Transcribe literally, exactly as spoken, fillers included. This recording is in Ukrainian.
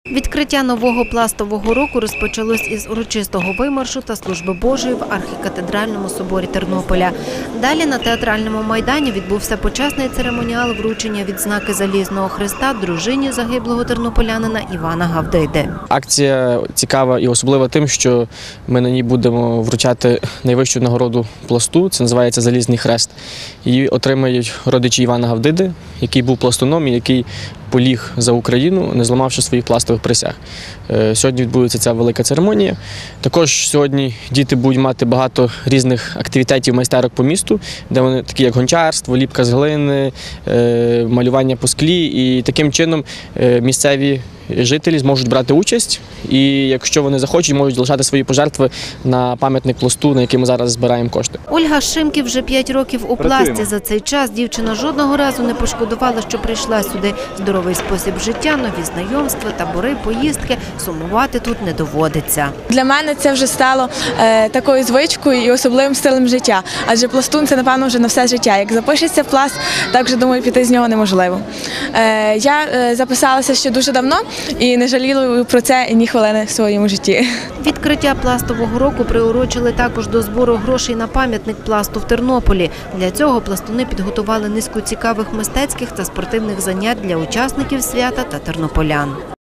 Відкриття нового пластового року розпочалось із урочистого вимаршу та служби Божої в архікатедральному соборі Тернополя. Далі на театральному майдані відбувся почесний церемоніал вручення відзнаки Залізного Хреста дружині загиблого тернополянина Івана Гавдиди. Акція цікава і особлива тим, що ми на ній будемо вручати найвищу нагороду пласту, це називається Залізний Хрест. Її отримають родичі Івана Гавдиди, який був пластуном і який поліг за Україну, не зламавши своїх пластових присяг. Сьогодні відбудеться ця велика церемонія. Також сьогодні діти будуть мати багато різних активітетів, майстерок по місту, де вони такі як гончарство, ліпка з глини, малювання по склі. І таким чином місцеві жителі зможуть брати участь і, якщо вони захочуть, можуть залишати свої пожертви на пам'ятник пласту, на який ми зараз збираємо кошти. Ольга Шимків вже п'ять років у пласті. За цей час дівчина жодного разу не пошкодувала, що прийшла сюди. Здоровий спосіб життя, нові знайомства, табори, поїздки. Сумувати тут не доводиться. Для мене це вже стало е, такою звичкою і особливим стилем життя. Адже пластун – це, напевно, вже на все життя. Як запишеться в пласт, так вже, думаю, піти з нього неможливо. Е, я е, записалася ще дуже давно і не жалію про це ні хвилини в своєму житті. Відкриття пластового року приурочили також до збору грошей на пам'ятник пласту в Тернополі. Для цього пластуни підготували низку цікавих мистецьких та спортивних занять для учасників свята та тернополян.